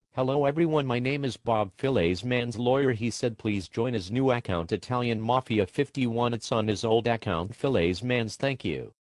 Hello everyone, my name is Bob Philliesmans lawyer. He said please join his new account Italian Mafia 51. It's on his old account Philliesmans. Thank you.